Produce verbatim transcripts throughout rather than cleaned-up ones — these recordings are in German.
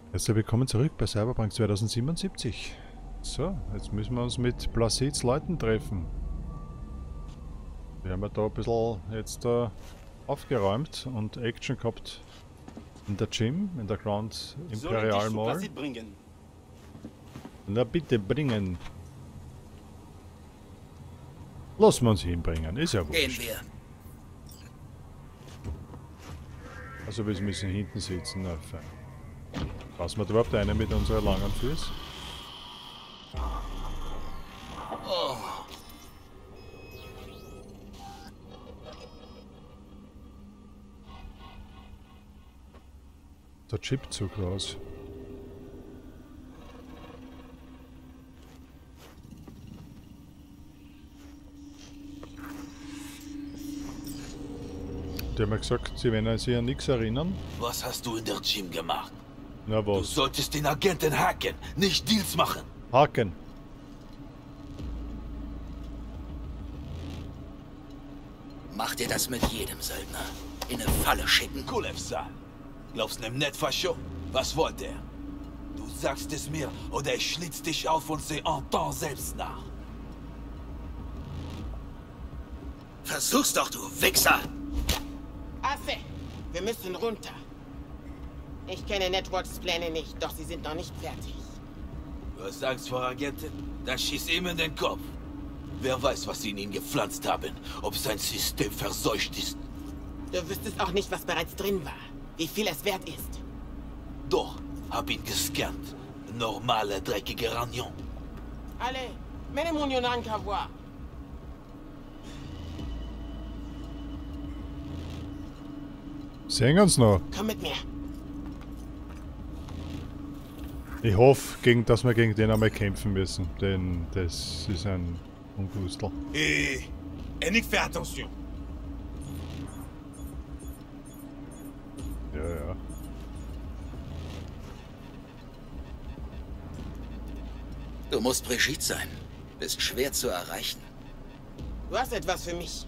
Also willkommen zurück bei Cyberpunk zweitausendsiebenundsiebzig. So, jetzt müssen wir uns mit Placids Leuten treffen. Wir haben ja da ein bisschen jetzt äh, aufgeräumt und Action gehabt in der Gym, in der Grand Imperial Mall. Na bitte bringen. Lassen wir uns hinbringen, ist ja wurscht. Gehen wir. Also wir müssen hinten sitzen, na fein. Passen wir überhaupt eine mit unserer langen Füße? Oh. Der Chipzug raus. Die haben ja gesagt, sie werden sich an nichts erinnern. Was hast du in der Gym gemacht? Na Du was? solltest den Agenten hacken, nicht Deals machen. Haken. Macht ihr das mit jedem Söldner? In eine Falle schicken? Kulevsan. Glaubst du nem Netfascho? Was wollt er? Du sagst es mir, oder ich schlitz dich auf und seh Anton selbst nach. Versuch's doch, du Wichser! Affe, wir müssen runter. Ich kenne Networks Pläne nicht, doch sie sind noch nicht fertig. Du hast Angst vor Agenten? Dann schieß ihm in den Kopf. Wer weiß, was sie in ihn gepflanzt haben, ob sein System verseucht ist. Du wüsstest auch nicht, was bereits drin war, wie viel es wert ist. Doch, hab ihn gescannt. Normale, dreckige Ragnon. Allez, menez mon Yonan qu'à voir. Sehen wir uns noch. Komm mit mir. Ich hoffe, gegen, dass wir gegen den einmal kämpfen müssen, denn das ist ein Ungustel. Et... Hennig, fais attention. Ja, ja. Du musst Brigitte sein. Bist schwer zu erreichen. Du hast etwas für mich.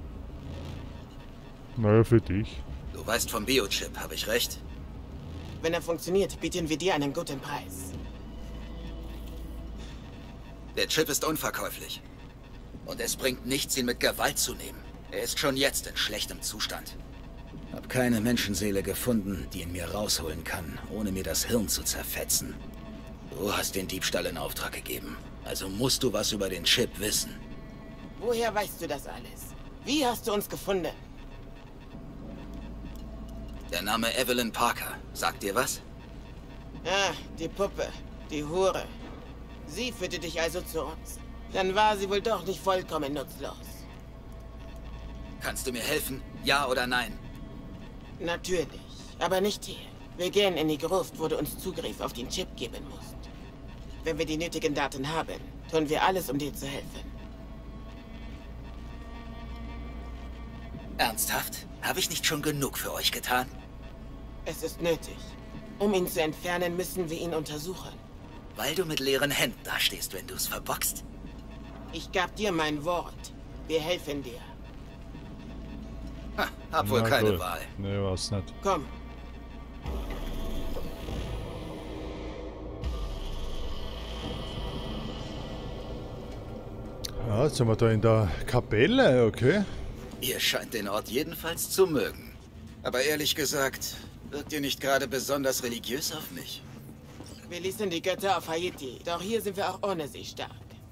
Naja, für dich. Du weißt vom Biochip, habe ich recht? Wenn er funktioniert, bieten wir dir einen guten Preis. Der Chip ist unverkäuflich. Und es bringt nichts, ihn mit Gewalt zu nehmen. Er ist schon jetzt in schlechtem Zustand. Hab keine Menschenseele gefunden, die ihn mir rausholen kann, ohne mir das Hirn zu zerfetzen. Du hast den Diebstahl in Auftrag gegeben. Also musst du was über den Chip wissen. Woher weißt du das alles? Wie hast du uns gefunden? Der Name Evelyn Parker. Sagt dir was? Ah, die Puppe, die Hure. Sie führte dich also zu uns. Dann war sie wohl doch nicht vollkommen nutzlos. Kannst du mir helfen? Ja oder nein? Natürlich, aber nicht hier. Wir gehen in die Gruft, wo du uns Zugriff auf den Chip geben musst. Wenn wir die nötigen Daten haben, tun wir alles, um dir zu helfen. Ernsthaft? Habe ich nicht schon genug für euch getan? Es ist nötig. Um ihn zu entfernen, müssen wir ihn untersuchen. Weil du mit leeren Händen dastehst, wenn du es verbockst. Ich gab dir mein Wort. Wir helfen dir. Ha, hab wohl Na keine gut. Wahl. Ne, weiß nicht. Komm. Ja, jetzt sind wir da in der Kapelle, okay. Ihr scheint den Ort jedenfalls zu mögen. Aber ehrlich gesagt, wirkt ihr nicht gerade besonders religiös auf mich. Wir ließen die Götter auf Haiti, doch hier sind wir auch ohne sie stark.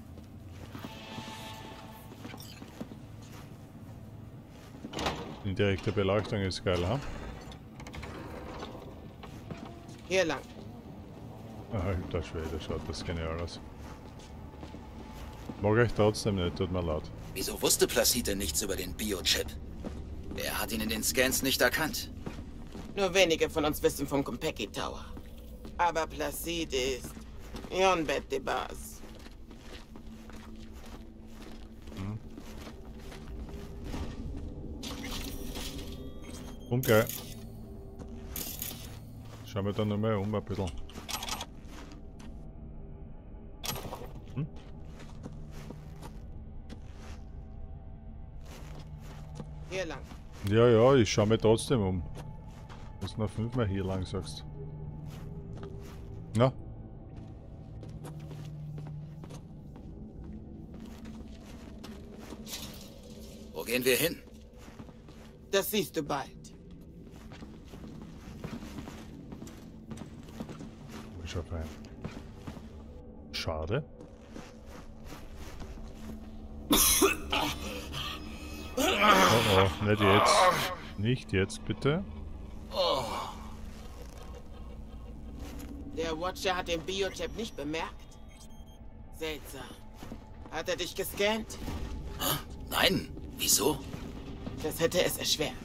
Indirekte Beleuchtung ist geil, ha? Hier lang. Alter Schwede, schaut das genial aus. Mag ich trotzdem nicht, tut mir leid. Wieso wusste Placide nichts über den Biochip? Er hat ihn in den Scans nicht erkannt. Nur wenige von uns wissen vom Kompeki Tower. Aber Placide ist Yon Bet de Bas. Okay. Schauen wir dann nochmal um ein bisschen. Hm? Hier lang. Ja, ja, ich schaue mir trotzdem um. Muss noch fünfmal hier lang, sagst Na? Wo gehen wir hin? Das siehst du bald. Ich hab ein. Schade. Oh oh, nicht jetzt. Nicht jetzt, bitte. Der Watcher hat den Biochip nicht bemerkt. Seltsam. Hat er dich gescannt? Nein. Wieso? Das hätte es erschwert.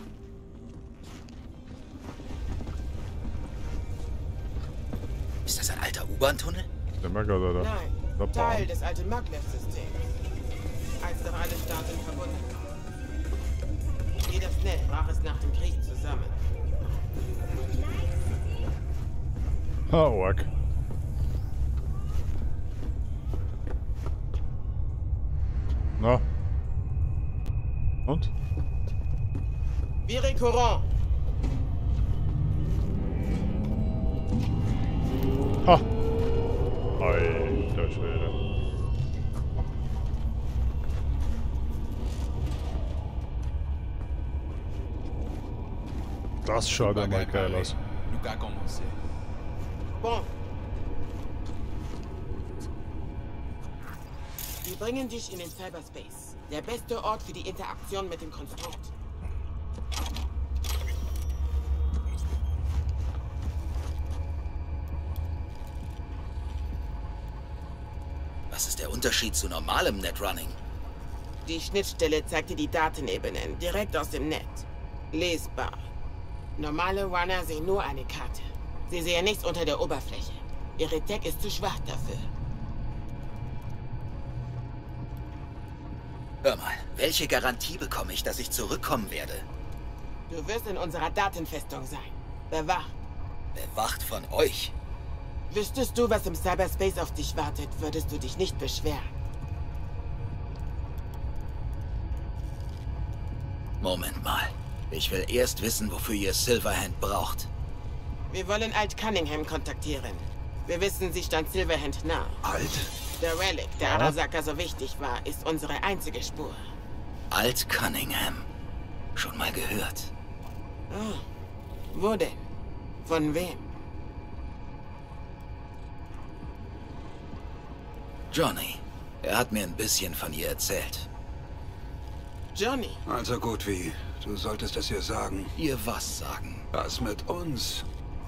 Ist das ein alter U-Bahn-Tunnel? Der Maggot, oder? Nein, Der Teil Bahn. des alten Maglev-Systems. Als noch alle Staaten verbunden waren. Jeder Snap brach es nach dem Krieg zusammen. Ha, Org. Na? Und? Viré Courant. Ha! Alter Schwede. Das schaut ja mal geil aus. Nunca como você. Bon. Wir bringen dich in den Cyberspace. Der beste Ort für die Interaktion mit dem Konstrukt. Was ist der Unterschied zu normalem Netrunning? Die Schnittstelle zeigt dir die Datenebenen direkt aus dem Netz. Lesbar. Normale Runner sehen nur eine Karte. Sie sehen nichts unter der Oberfläche. Ihre Tech ist zu schwach dafür. Hör mal, welche Garantie bekomme ich, dass ich zurückkommen werde? Du wirst in unserer Datenfestung sein. Bewacht. Bewacht von euch. Wüsstest du, was im Cyberspace auf dich wartet, würdest du dich nicht beschweren. Moment mal. Ich will erst wissen, wofür ihr Silverhand braucht. Wir wollen Alt Cunningham kontaktieren. Wir wissen, sie stand Silverhand nah. Alt? Der Relic, der Ja. Arasaka so wichtig war, ist unsere einzige Spur. Alt Cunningham. Schon mal gehört. Ah, wo denn? Von wem? Johnny. Er hat mir ein bisschen von ihr erzählt. Johnny. Also gut wie. Du solltest es ihr sagen. Ihr was sagen? Was mit uns?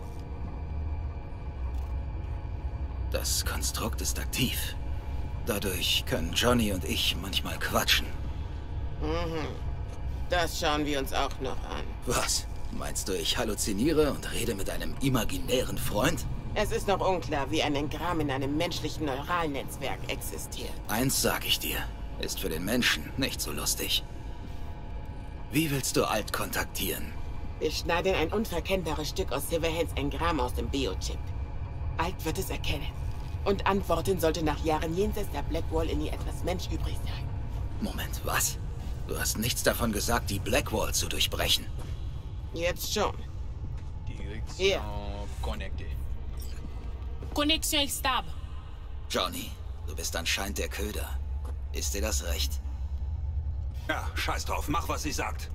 Das Konstrukt ist aktiv. Dadurch können Johnny und ich manchmal quatschen. Mhm. Das schauen wir uns auch noch an. Was? Meinst du, ich halluziniere und rede mit einem imaginären Freund? Es ist noch unklar, wie ein Engramm in einem menschlichen Neuralnetzwerk existiert. Eins sag ich dir. Ist für den Menschen nicht so lustig. Wie willst du Alt kontaktieren? Wir schneiden ein unverkennbares Stück aus Silverhands Engramm aus dem Biochip. Alt wird es erkennen. Und antworten sollte nach Jahren jenseits der Blackwall in ihr etwas Mensch übrig sein. Moment, was? Du hast nichts davon gesagt, die Blackwall zu durchbrechen. Jetzt schon. Direction Hier. connectée. Connexion est stable. Johnny, du bist anscheinend der Köder. Ist dir das recht? Ja, scheiß drauf. Mach, was sie sagt.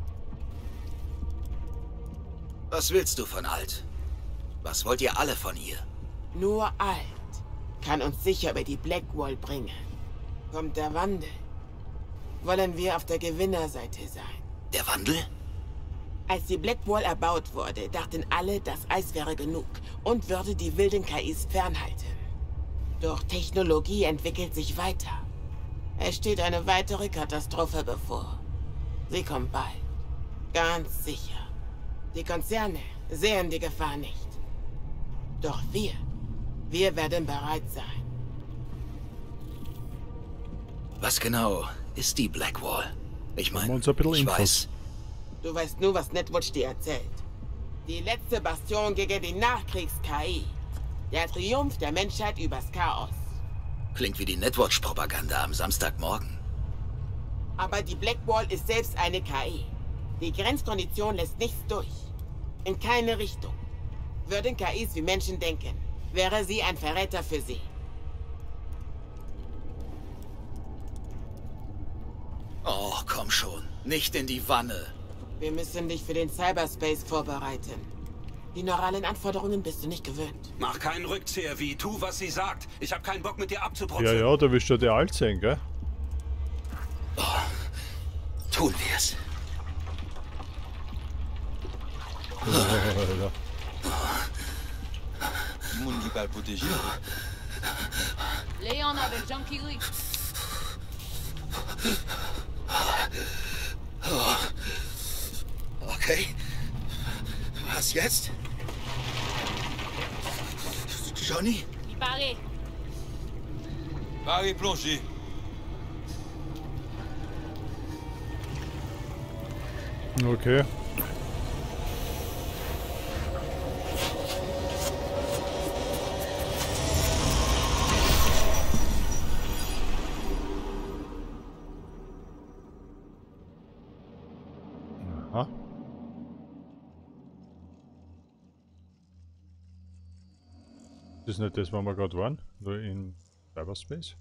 Was willst du von Alt? Was wollt ihr alle von ihr? Nur Alt kann uns sicher über die Blackwall bringen. Kommt der Wandel, wollen wir auf der Gewinnerseite sein. Der Wandel? Als die Blackwall erbaut wurde, dachten alle, das Eis wäre genug und würde die wilden K Is fernhalten. Doch Technologie entwickelt sich weiter. Es steht eine weitere Katastrophe bevor. Sie kommt bald. Ganz sicher. Die Konzerne sehen die Gefahr nicht. Doch wir, wir werden bereit sein. Was genau ist die Blackwall? Ich Haben wir meine, uns ein bisschen ich Infos. weiß, Du weißt nur, was Netwatch dir erzählt. Die letzte Bastion gegen die Nachkriegs-K I. Der Triumph der Menschheit übers Chaos. klingt wie die Netwatch-Propaganda am Samstagmorgen. Aber die Blackwall ist selbst eine K I. Die Grenzkondition lässt nichts durch. In keine Richtung. Würden K Is wie Menschen denken, wäre sie ein Verräter für sie. Oh, komm schon. Nicht in die Wanne. Wir müssen dich für den Cyberspace vorbereiten. Die neuralen Anforderungen bist du nicht gewöhnt. Mach keinen Rückzieher, wie. Tu, was sie sagt. Ich habe keinen Bock, mit dir abzubrutzeln. Ja, ja, da willst du dir alt sein, gell? Oh, tun wir's. Ja. Tout le monde qui parle protégé. Leon a the junkie leak. Okay. Was jetzt? Johnny? Il paraît. Paris plongé. Okay. Aha. Das ist nicht das, wo wir gerade waren, nur in Cyberspace.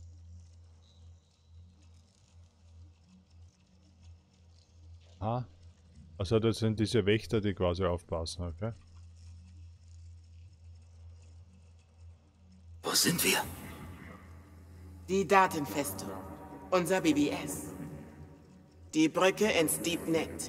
Ah. Also das sind diese Wächter, die quasi aufpassen, okay? Wo sind wir? Die Datenfestung. Unser B B S. Die Brücke ins Deepnet.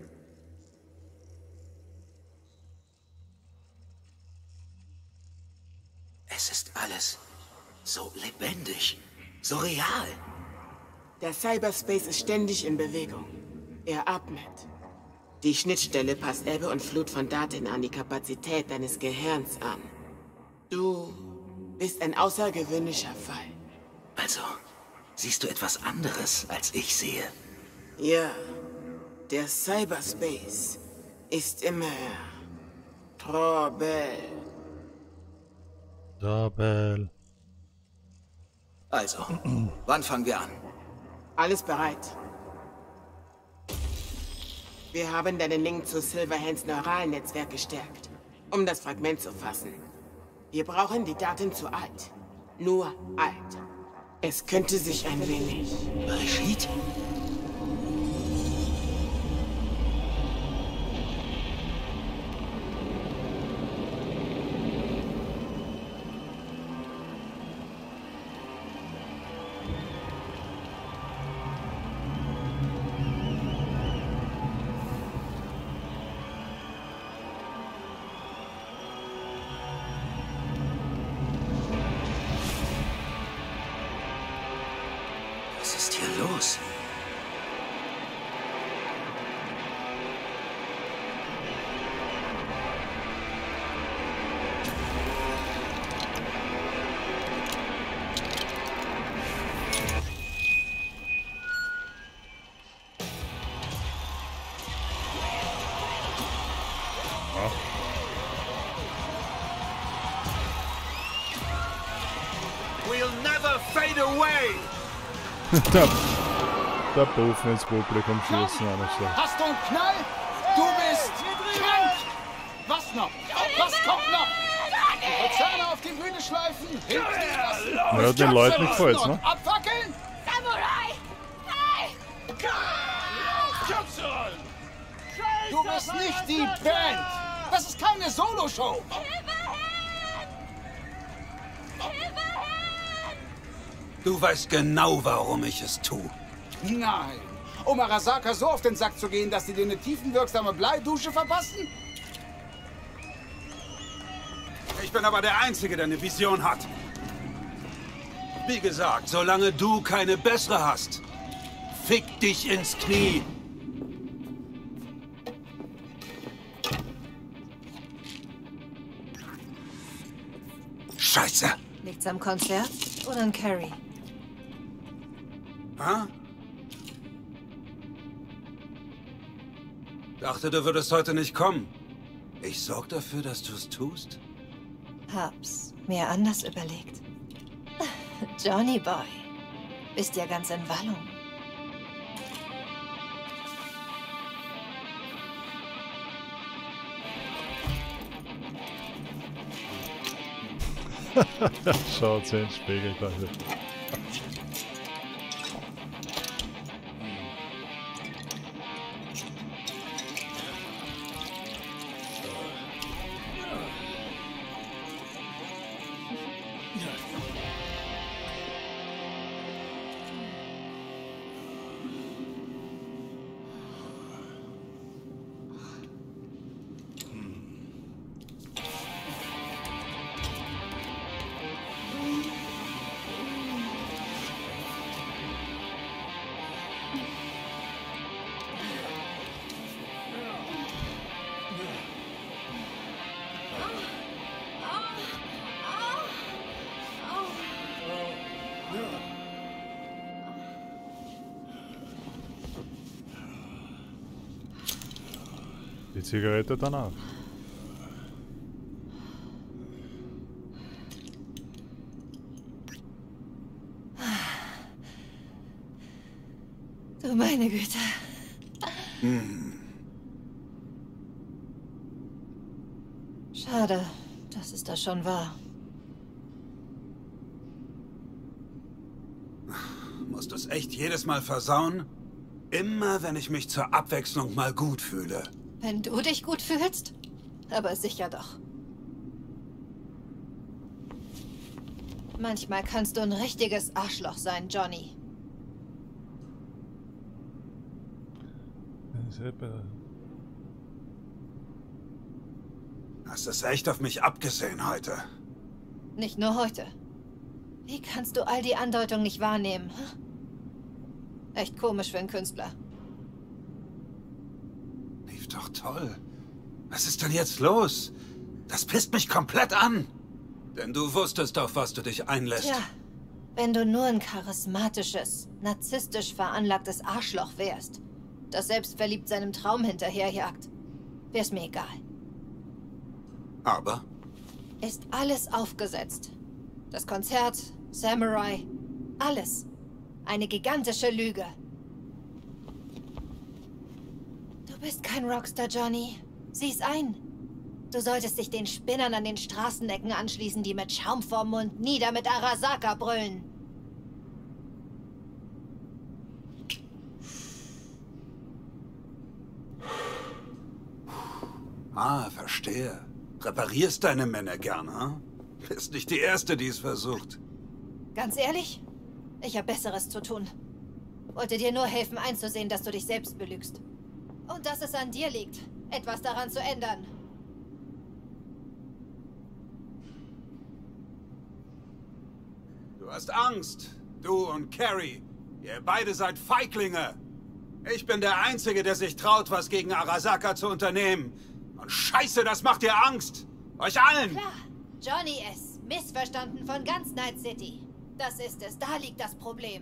Es ist alles so lebendig, so real. Der Cyberspace ist ständig in Bewegung. Er atmet. Die Schnittstelle passt Ebbe und Flut von Daten an die Kapazität deines Gehirns an. Du bist ein außergewöhnlicher Fall. Also, siehst du etwas anderes, als ich sehe? Ja, der Cyberspace ist immer Probel. Double. Also, wann fangen wir an? Alles bereit. Wir haben deinen Link zu Silverhands Neuralnetzwerk gestärkt, um das Fragment zu fassen. Wir brauchen die Daten zu alt. Nur alt. Es könnte sich ein wenig... Brigitte? Was ist hier los? We'll never fade away! der, der Bofen ins Publikum schießen, einer so. Hast du einen Knall? Du bist krank! Was noch? Was kommt noch? Die Konzerne auf die Bühne schleifen? Hinten lassen? Ja, den Leuten gefällt's, ne? Abfackeln? Samurai! Hey! Du bist nicht die Band! Das ist keine Soloshow! Du weißt genau, warum ich es tue. Nein! Um Arasaka so auf den Sack zu gehen, dass sie dir eine tiefenwirksame Bleidusche verpassen? Ich bin aber der Einzige, der eine Vision hat. Wie gesagt, solange du keine bessere hast, fick dich ins Knie. Scheiße! Liegt's am Konzert oder an Carrie? Ha? Dachte, du würdest heute nicht kommen. Ich sorg dafür, dass du es tust. Hab's mir anders überlegt. Johnny Boy, bist ja ganz in Wallung. Schaut sich in den Spiegel da hier. Die Zigarette danach. Du meine Güte. Hm. Schade, dass es das schon war. Musst du es echt jedes Mal versauen? Immer, wenn ich mich zur Abwechslung mal gut fühle. Wenn du dich gut fühlst? Aber sicher doch. Manchmal kannst du ein richtiges Arschloch sein, Johnny. Hast es echt auf mich abgesehen heute? Nicht nur heute. Wie kannst du all die Andeutungen nicht wahrnehmen? Hm? Echt komisch für einen Künstler. Lief doch toll. Was ist denn jetzt los? Das pisst mich komplett an. Denn du wusstest, auf was du dich einlässt. Tja, wenn du nur ein charismatisches, narzisstisch veranlagtes Arschloch wärst, das selbstverliebt seinem Traum hinterherjagt, wär's mir egal. Aber? Ist alles aufgesetzt. Das Konzert, Samurai, alles. Eine gigantische Lüge. Du bist kein Rockstar, Johnny. Sieh's ein. Du solltest dich den Spinnern an den Straßenecken anschließen, die mit Schaum vorm Mund nieder mit Arasaka brüllen. Ah, verstehe. Reparierst deine Männer gern, hm? Bist nicht die Erste, die es versucht. Ganz ehrlich? Ich habe Besseres zu tun. Wollte dir nur helfen einzusehen, dass du dich selbst belügst. Und dass es an dir liegt, etwas daran zu ändern. Du hast Angst. Du und Carrie. Ihr beide seid Feiglinge. Ich bin der Einzige, der sich traut, was gegen Arasaka zu unternehmen. Und Scheiße, das macht dir Angst. Euch allen. Klar. Johnny S. Missverstanden von ganz Night City. Das ist es. Da liegt das Problem.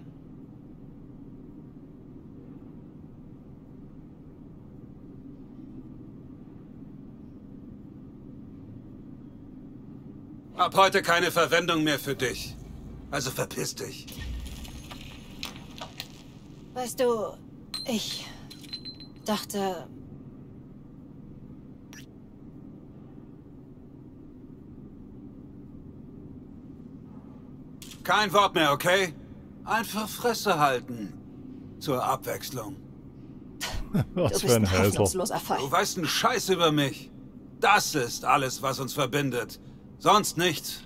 Ab heute keine Verwendung mehr für dich. Also verpiss dich. Weißt du, ich dachte... Kein Wort mehr, okay? Einfach Fresse halten. Zur Abwechslung. Was du für ein bist ein Häsel. hoffnungsloser Fall. Du weißt einen Scheiß über mich. Das ist alles, was uns verbindet. Sonst nichts.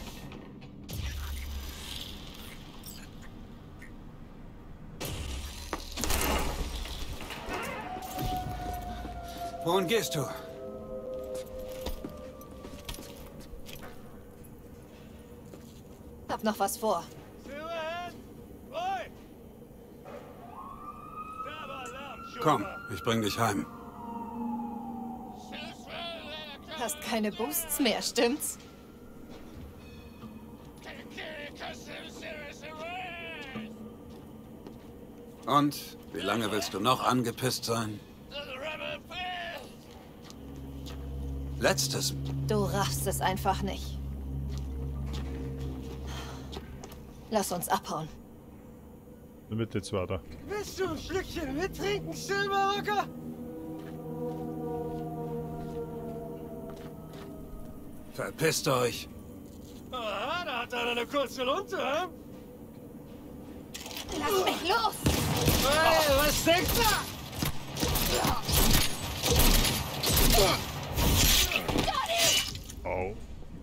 Wohin gehst du? Hab noch was vor. Komm, ich bring dich heim. Hast keine Boosts mehr, stimmt's? Und? Wie lange willst du noch angepisst sein? Letztes. Du raffst es einfach nicht. Lass uns abhauen. Mit jetzt weiter. Willst du ein Schlückchen mittrinken, Silberrücker? Verpisst euch. Aha. hat einer eine kurze Lunte, hä? Lass mich los! Hey, was denkt ihr? Oh.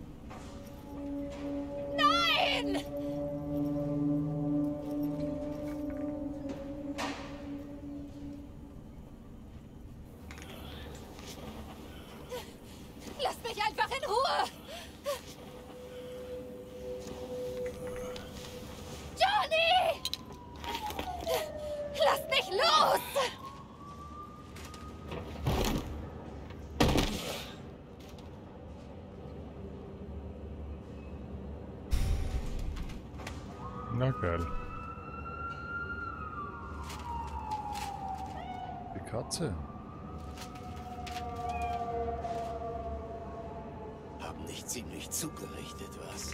Nein! Lass mich einfach in Ruhe! Johnny! Lass mich los! Na geil. Die Katze. Haben nicht ziemlich zugerichtet, was?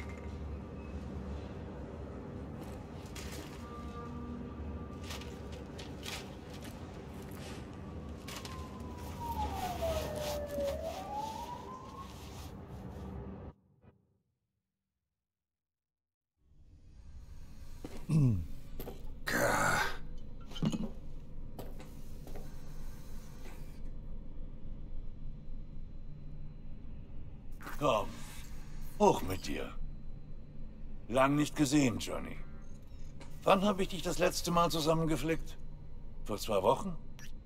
Komm, hoch mit dir. Lang nicht gesehen, Johnny. Wann habe ich dich das letzte Mal zusammengeflickt? Vor zwei Wochen?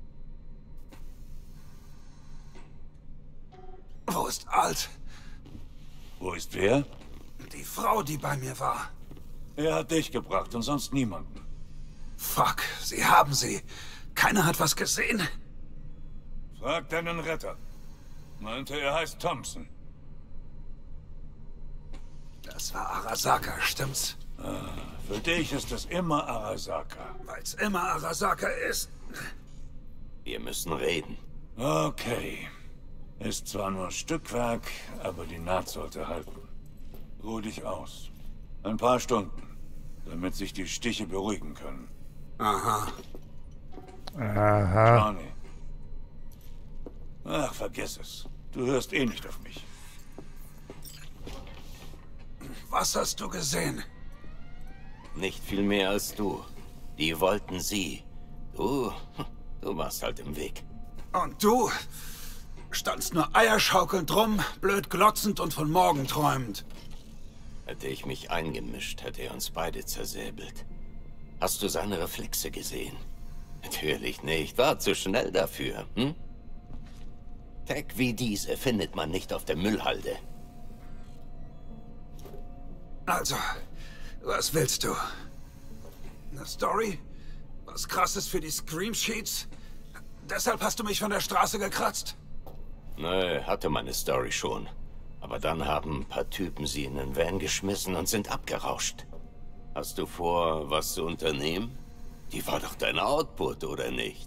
Wo ist Alt? Wo ist wer? Die Frau, die bei mir war. Er hat dich gebracht und sonst niemanden. Fuck, sie haben sie. Keiner hat was gesehen? Frag deinen Retter. Meinte, er heißt Thompson. Das war Arasaka, stimmt's? Ah, für dich ist es immer Arasaka. Weil's immer Arasaka ist. Wir müssen reden. Okay. Ist zwar nur Stückwerk, aber die Naht sollte halten. Ruh dich aus. Ein paar Stunden, damit sich die Stiche beruhigen können. Aha. Aha. Johnny. Ach, vergiss es. Du hörst eh nicht auf mich. Was hast du gesehen? Nicht viel mehr als du. Die wollten sie. Du, du warst halt im Weg. Und du? Standst nur eierschaukelnd rum, blöd glotzend und von morgen träumend. Hätte ich mich eingemischt, hätte er uns beide zersäbelt. Hast du seine Reflexe gesehen? Natürlich nicht. War zu schnell dafür, hm? Tech wie diese findet man nicht auf der Müllhalde. Also, was willst du? Eine Story? Was Krasses für die Scream Sheets? Deshalb hast du mich von der Straße gekratzt? Nö, hatte meine Story schon. Aber dann haben ein paar Typen sie in den Van geschmissen und sind abgerauscht. Hast du vor, was zu unternehmen? Die war doch dein Output, oder nicht?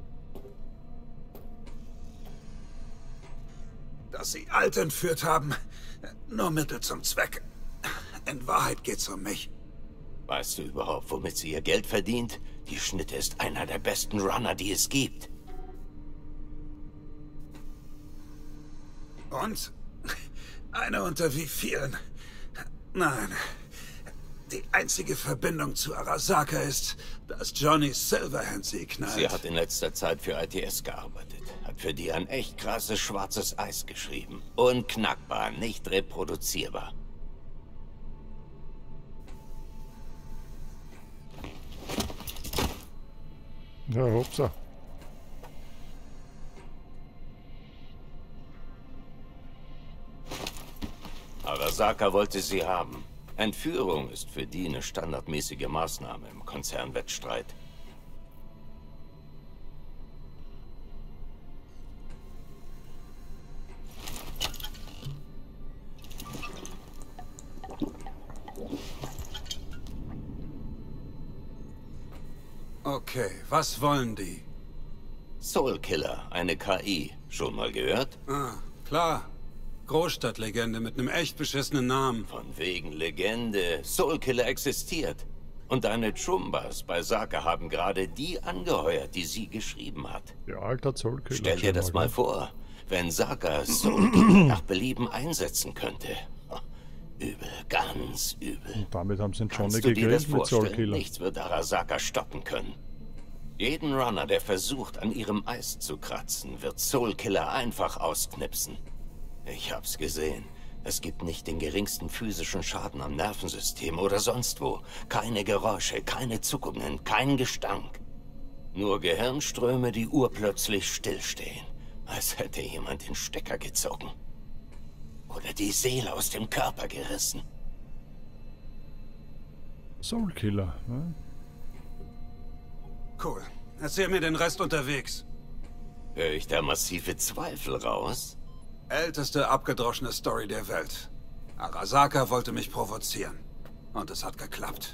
Dass sie Alt entführt haben, nur Mittel zum Zweck. In Wahrheit geht's um mich. Weißt du überhaupt, womit sie ihr Geld verdient? Die Schnitte ist einer der besten Runner, die es gibt. Und? Eine unter wie vielen? Nein. Die einzige Verbindung zu Arasaka ist, dass Johnny Silverhand sie knallt. Sie hat in letzter Zeit für I T S gearbeitet. Hat für die ein echt krasses schwarzes Eis geschrieben. Unknackbar, nicht reproduzierbar. Ja, hopsa. Arasaka wollte sie haben. Entführung ist für die eine standardmäßige Maßnahme im Konzernwettstreit. Okay, was wollen die? Soulkiller, eine K I. Schon mal gehört? Ah, klar. Großstadtlegende mit einem echt beschissenen Namen. Von wegen Legende. Soulkiller existiert. Und deine Chumbas bei Saka haben gerade die angeheuert, die sie geschrieben hat. Ja, alter Soulkiller. Stell dir das mal vor, wenn Saka Soulkiller nach Belieben einsetzen könnte. Übel, ganz Lebensübel. Und damit haben sie den Johnny Kannst du dir das gegrillt mit Soul vorstellen? Killer. Nichts wird Arasaka stoppen können. Jeden Runner, der versucht, an ihrem Eis zu kratzen, wird Soul Killer einfach ausknipsen. Ich hab's gesehen. Es gibt nicht den geringsten physischen Schaden am Nervensystem oder sonst wo. Keine Geräusche, keine Zuckungen, kein Gestank. Nur Gehirnströme, die urplötzlich stillstehen. Als hätte jemand den Stecker gezogen. Oder die Seele aus dem Körper gerissen. Soul Killer, ne? Cool. Erzähl mir den Rest unterwegs. Hör ich da massive Zweifel raus? Älteste abgedroschene Story der Welt. Arasaka wollte mich provozieren. Und es hat geklappt.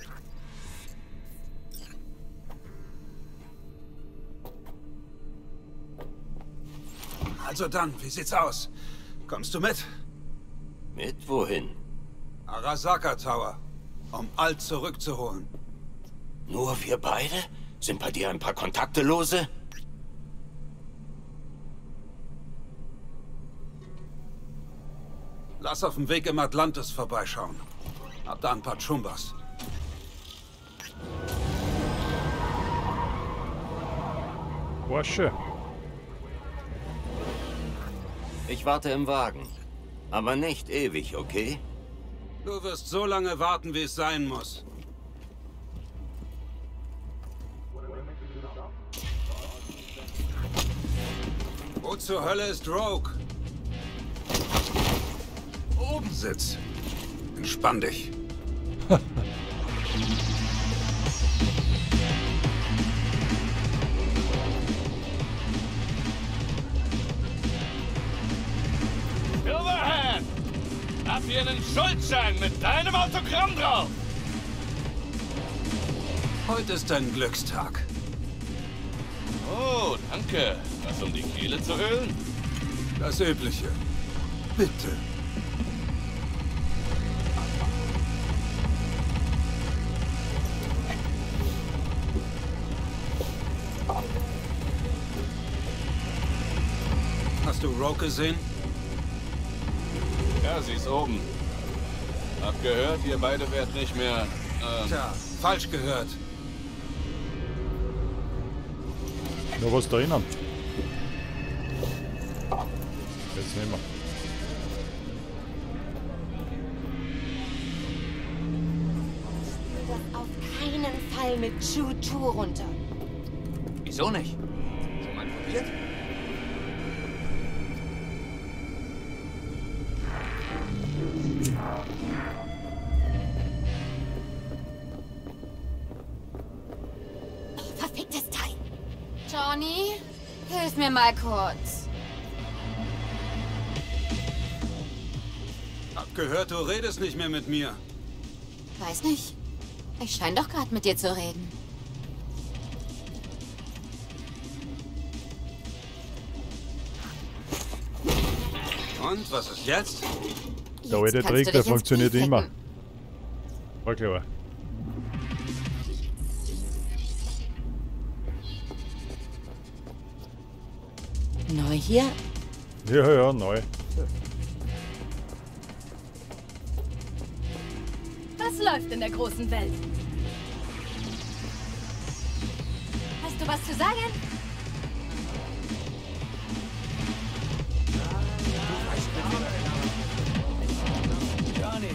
Also dann, wie sieht's aus? Kommst du mit? Mit wohin? Arasaka Tower. Um Alt zurückzuholen. Nur wir beide? Sind bei dir ein paar Kontakte lose? Lass auf dem Weg im Atlantis vorbeischauen. Hab da ein paar Chumbas. Porsche. Ich warte im Wagen. Aber nicht ewig, okay? Du wirst so lange warten, wie es sein muss. Wo zur Hölle ist Rogue? Oben sitz. Entspann dich. Silverhand! Hab hier einen Schuldschein mit deinem Autogramm drauf! Heute ist dein Glückstag. Oh, danke. Was, um die Kehle zu ölen? Das Übliche. Bitte. Hast du Rogue gesehen? Ja, sie ist oben. Hab gehört, ihr beide werdet nicht mehr... Ähm, Tja, falsch gehört. Noch was drinnen. Jetzt nehmen wir. Das auf keinen Fall mit Chu-Tu runter. Wieso nicht? Schon mal probiert? Verficktes Teil. Johnny, hilf mir mal kurz. Hab gehört, du redest nicht mehr mit mir. Weiß nicht. Ich scheine doch gerade mit dir zu reden. Und, was ist jetzt? Der alte Trick, der funktioniert immer. War klar. Neu hier? Ja, ja, neu. Was läuft in der großen Welt? Hast du was zu sagen? Johnny,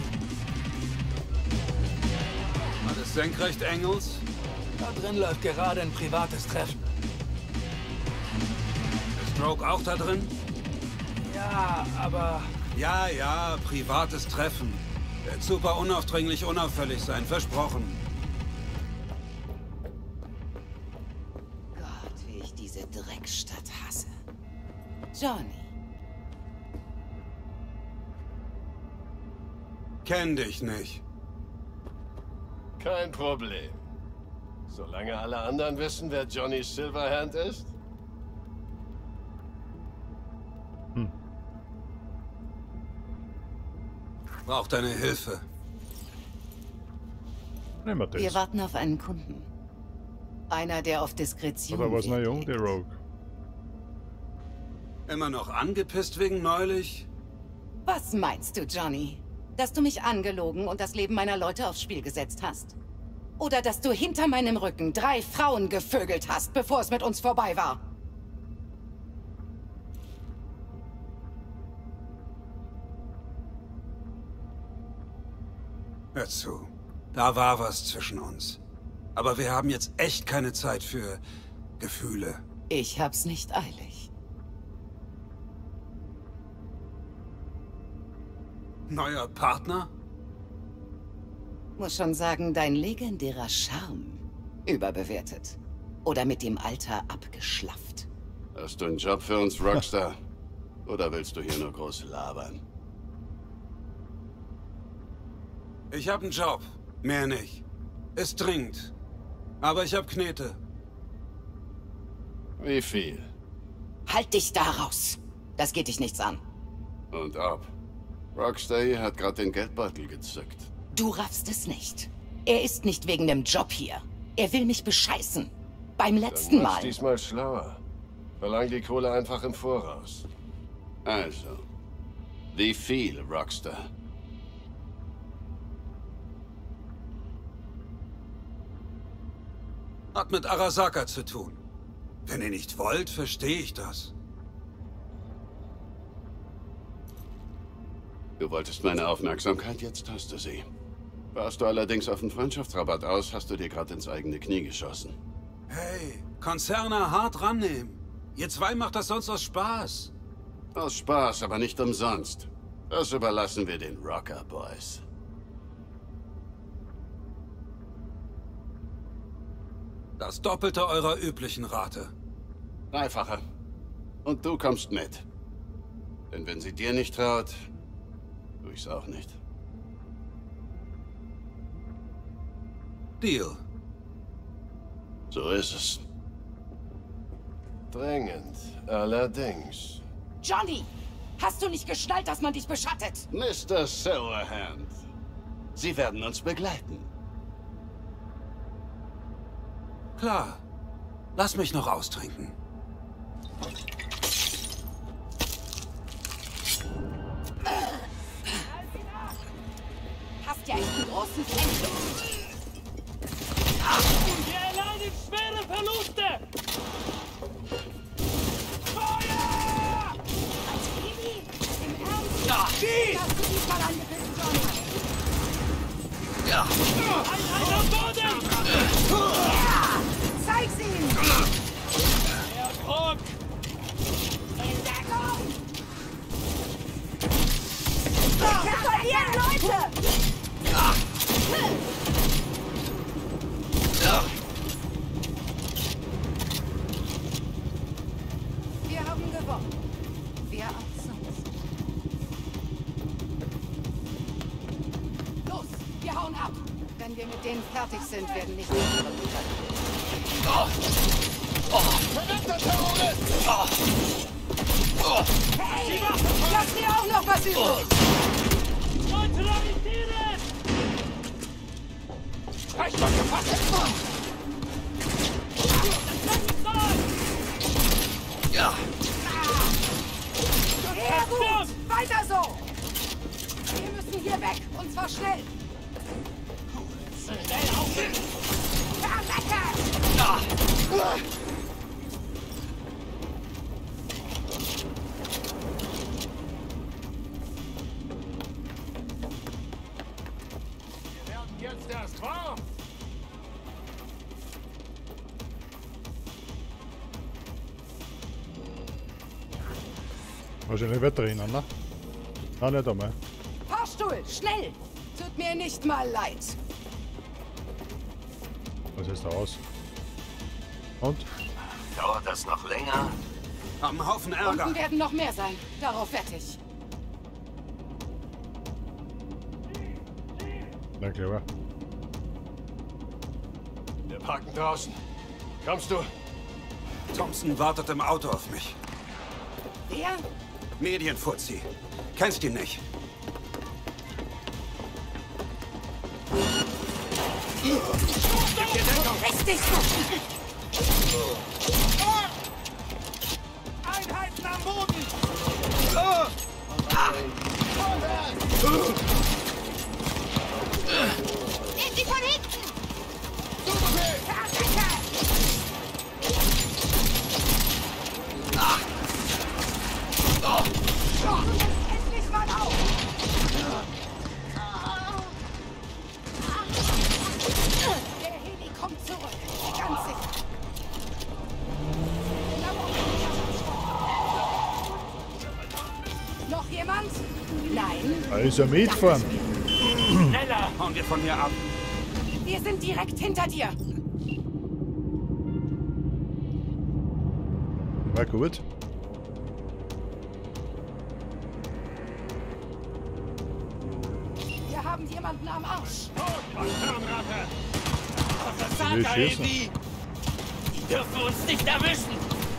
Alles senkrecht, Engels? da drin läuft gerade ein privates Treffen. Ist Rogue auch da drin? Ja, aber... Ja, ja, privates Treffen. Wird super unaufdringlich, unauffällig sein, versprochen. Gott, wie ich diese Dreckstadt hasse. Johnny. Kenn dich nicht. Kein Problem. Solange alle anderen wissen, wer Johnny Silverhand ist? Braucht deine Hilfe. Nehmen wir das. Wir warten auf einen Kunden. Einer, der auf Diskretion Oder was noch Wert jung, legt. der Rogue? Immer noch angepisst wegen neulich? Was meinst du, Johnny? Dass du mich angelogen und das Leben meiner Leute aufs Spiel gesetzt hast? Oder dass du hinter meinem Rücken drei Frauen gevögelt hast, bevor es mit uns vorbei war? Hör zu. Da war was zwischen uns. Aber wir haben jetzt echt keine Zeit für Gefühle. Ich hab's nicht eilig. Neuer Partner? Muss schon sagen, dein legendärer Charme überbewertet. Oder mit dem Alter abgeschlafft. Hast du einen Job für uns, Rockstar? Oder willst du hier nur groß labern? Ich hab einen Job. Mehr nicht. Ist dringend. Aber ich hab Knete. Wie viel? Halt dich da raus. Das geht dich nichts an. Und ab. Rockstar hier hat gerade den Geldbeutel gezückt. Du raffst es nicht. Er ist nicht wegen dem Job hier. Er will mich bescheißen. Beim letzten Dann mach's Mal. diesmal schlauer. Verlang die Kohle einfach im Voraus. Also, wie viel, Rockstar? Hat mit Arasaka zu tun. Wenn ihr nicht wollt, verstehe ich das. Du wolltest meine Aufmerksamkeit, jetzt hast du sie. Warst du allerdings auf den Freundschaftsrabatt aus, hast du dir gerade ins eigene Knie geschossen. Hey, Konzerne hart rannehmen. Ihr zwei macht das sonst aus Spaß. Aus Spaß, aber nicht umsonst. Das überlassen wir den Rocker Boys. Das Doppelte eurer üblichen Rate. Dreifache. Und du kommst mit. Denn wenn sie dir nicht traut, tue ich's auch nicht. Deal. So ist es. Drängend, allerdings. Johnny, hast du nicht geschnallt, dass man dich beschattet? Mister Silverhand, Sie werden uns begleiten. Klar. Lass mich noch austrinken. Hast ja echt einen großen Fenster. Wir erleiden schwere Verluste! Feuer! Als Baby? Im Ernst? Ja. Schieß! Hast du diesmal angepisst, Johnny? Ja! Einheit am Boden! Ja! Zeig's ihm! Der Druck! In Deckung! Wir verlieren Leute! Ja. Ja. Wir haben gewonnen. Wer auch sonst. Los, wir hauen ab. Wenn wir mit denen fertig sind, werden nicht mehr unsere Brüder. Oh. Oh. Verdammter Terrorist! Oh. Oh. Hey! Lass dir auch noch was übrig! Neutralisieren! Sprechstock gefasst! Ja! Sehr gut! Weiter so! Wir müssen hier weg, und zwar schnell! Schnell auf! Verlecker! Ja! Jetzt erst warm! Wahrscheinlich wird drinnen, ne? Ah, nicht einmal. Fahrstuhl, schnell! Tut mir nicht mal leid. Was ist da aus? Und? Dauert das noch länger? Am Haufen Ärger. Unten werden noch mehr sein. Darauf wette ich. Na klar. Wir parken draußen. Kommst du? Thompson wartet im Auto auf mich. Wer? Medienfuzzi. Kennst ihn nicht. Richtig! Einheiten am Boden! ist ja mitfahren. Schneller! Hauen wir von hier ab. Wir sind direkt hinter dir. War gut. Wir haben jemanden am Arsch. Will schießen. Die dürfen uns nicht erwischen.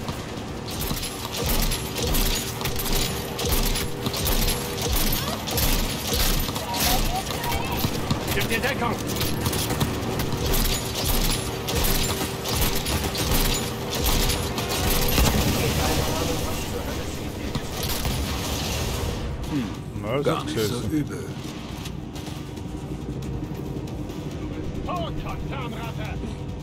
Gib dir Deckung. Na, das Gar ist nicht so gesessen. übel. Oh, Kaptanratte.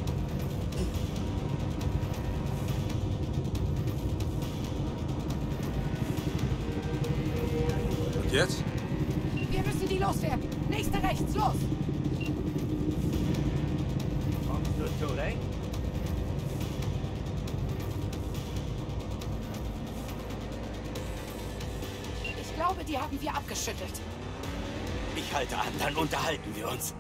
Und jetzt? Wir müssen die loswerden. Nächste rechts, los. Kommst du zurecht? Ich glaube, die haben wir abgeschüttelt. Ich halte an, dann unterhalten wir uns.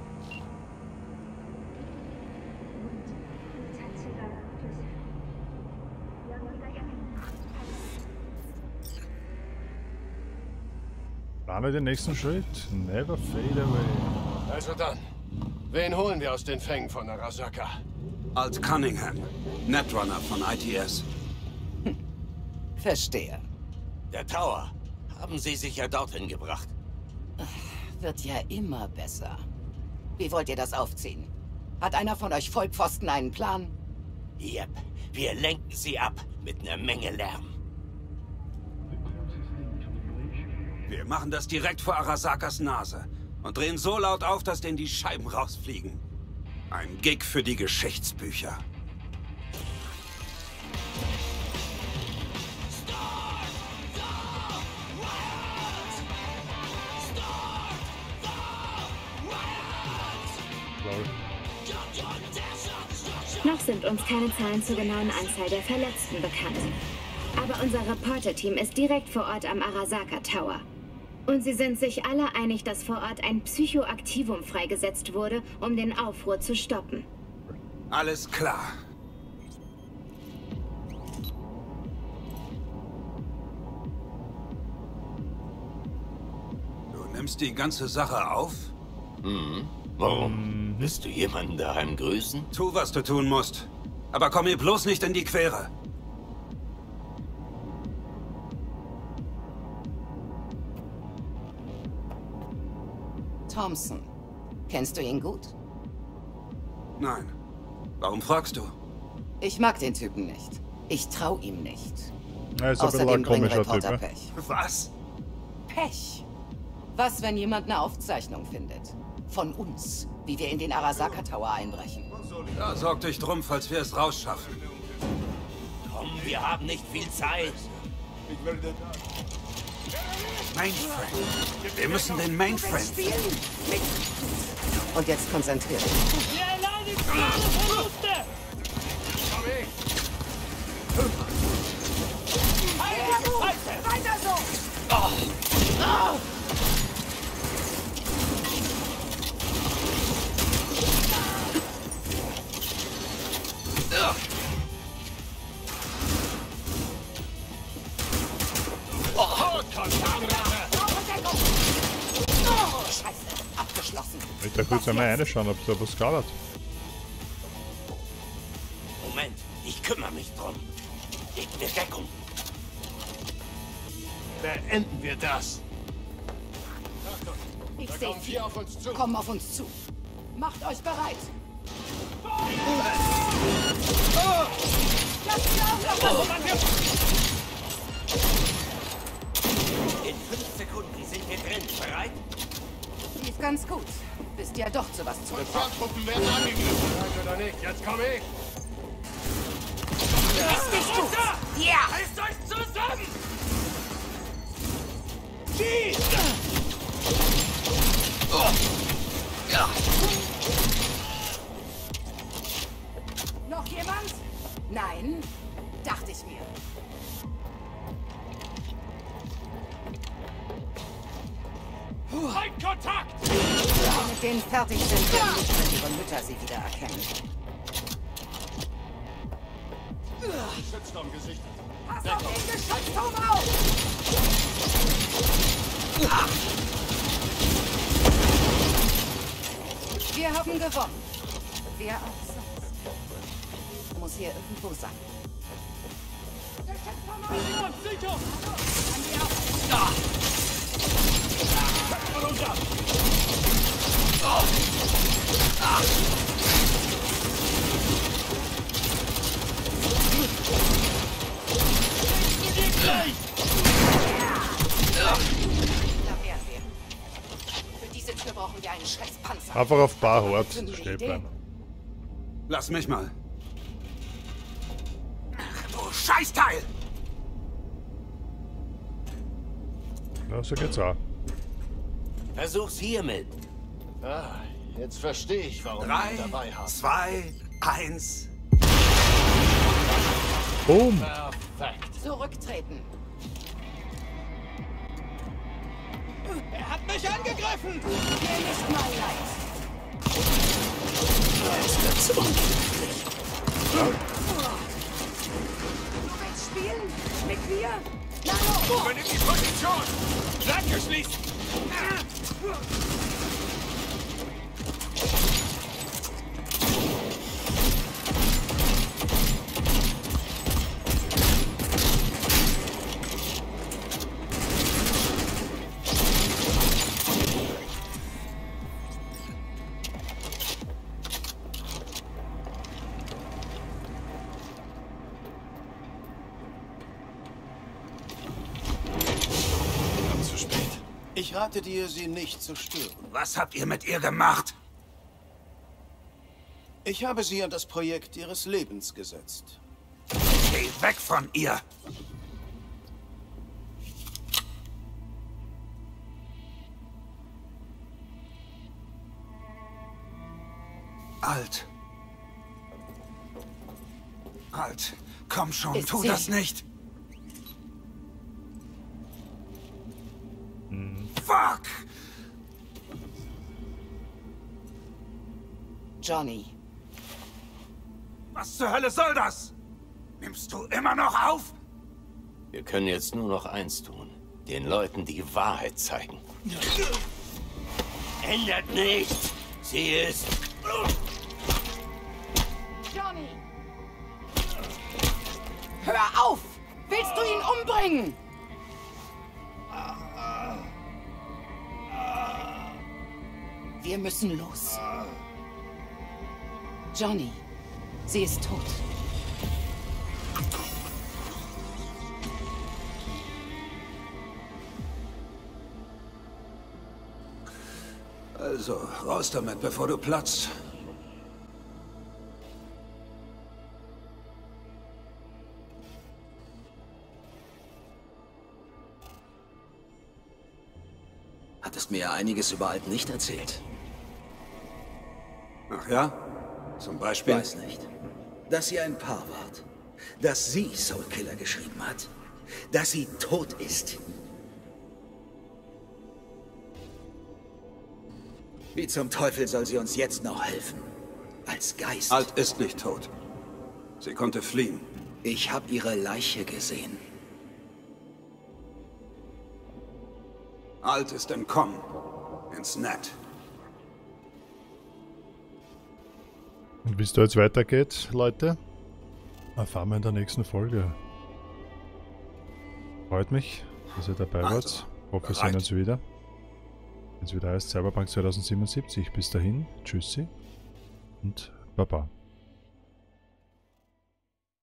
Plane den nächsten Schritt. Never fade away. Also dann. Wen holen wir aus den Fängen von Arasaka? Alt Cunningham. Netrunner von I T S. Verstehe. Der Tower. Haben Sie sicher dorthin gebracht. Wird ja immer besser. Wie wollt ihr das aufziehen? Hat einer von euch Vollpfosten einen Plan? Yep. Wir lenken sie ab mit einer Menge Lärm. Wir machen das direkt vor Arasakas Nase und drehen so laut auf, dass denen die Scheiben rausfliegen. Ein Gig für die Geschichtsbücher. Noch sind uns keine Zahlen zur genauen Anzahl der Verletzten bekannt. Aber unser Reporter-Team ist direkt vor Ort am Arasaka Tower. Und sie sind sich alle einig, dass vor Ort ein Psychoaktivum freigesetzt wurde, um den Aufruhr zu stoppen. Alles klar. Du nimmst die ganze Sache auf? Mhm. Warum? Willst du jemanden daheim grüßen? Tu, was du tun musst. Aber komm mir bloß nicht in die Quere. Thompson. Kennst du ihn gut? Nein. Warum fragst du? Ich mag den Typen nicht. Ich trau ihm nicht. Ja, ist ein bisschen Außerdem ein bringen komischer Typ, Reporter ne? Pech. Was? Pech. Was, wenn jemand eine Aufzeichnung findet? Von uns, wie wir in den Arasaka Tower einbrechen. Ja, sorg dich drum, falls wir es rausschaffen. Komm, wir haben nicht viel Zeit. Mainframe. Wir müssen den Mainframe finden. Und jetzt konzentriert dich. Wir erleiden schwere Verluste! Weiter so! Oh. Oh. Oh, Scheiße, abgeschlossen. Ich da kurz einmal reinschauen, ob da was gerade hat. Moment, ich kümmere mich drum. Gib mir Deckung. Beenden wir das. Ich Da sehe kommen vier auf uns zu. Kommen auf uns zu. Macht euch bereit. Lasst die Augen offen! In fünf Sekunden sind wir drin. Bereit? Lief ganz gut. Bist ja doch zu was zurückgekommen. Truppen werden angegriffen. Bereit oder nicht? Jetzt komm ich. Ist nicht gut. Ja! Haltet euch zusammen! Schieß! Oh. Ja. Noch jemand? Nein? Dachte ich mir. den fertig sind, werden nicht mehr ihre Mütter sie wieder erkennen. Shitstorm gesichtet. Pass auf den Geschützturm auf! Wir haben gewonnen. Wer auch sonst. Muss hier irgendwo sein. Sicher! Da wären wir. Für diese Tür brauchen wir einen scheiß Panzer. Einfach auf Barhort stehen bleiben. Lass mich mal. Du Scheißteil! Ja, so geht's auch. Versuch's hiermit. Ah, jetzt verstehe ich, warum Drei, wir ihn dabei haben. zwei, eins. Boom! Perfekt. Zurücktreten. Er hat mich angegriffen! Mir nicht mal leid. Jetzt wird's unglücklich. Du willst spielen? Mit mir? Lalo! Übernimm die Position! Flanke schließen! Ich rate dir, sie nicht zu stören. Was habt ihr mit ihr gemacht? Ich habe sie an das Projekt ihres Lebens gesetzt. Geh weg von ihr! Alt. Alt, komm schon, Ist tu sie- das nicht! Fuck! Johnny. Was zur Hölle soll das? Nimmst du immer noch auf? Wir können jetzt nur noch eins tun. Den Leuten die Wahrheit zeigen. Ändert nichts. Sie ist... Johnny! Hör auf! Willst du ihn umbringen? Wir müssen los. Johnny, sie ist tot. Also, raus damit, bevor du platzt. Hattest mir ja einiges über Alt nicht erzählt. Ach ja? Zum Beispiel? Weiß nicht. Dass ihr ein Paar wart. Dass sie Soulkiller geschrieben hat. Dass sie tot ist. Wie zum Teufel soll sie uns jetzt noch helfen? Als Geist. Alt ist nicht tot. Sie konnte fliehen. Ich habe ihre Leiche gesehen. Alt ist entkommen. Ins Net. Und wie es da jetzt weitergeht, Leute, erfahren wir in der nächsten Folge. Freut mich, dass ihr dabei Also, wart. Hoffe, wir bereit. sehen uns wieder. Wenn es wieder heißt Cyberpunk zweitausendsiebenundsiebzig. Bis dahin, tschüssi und baba.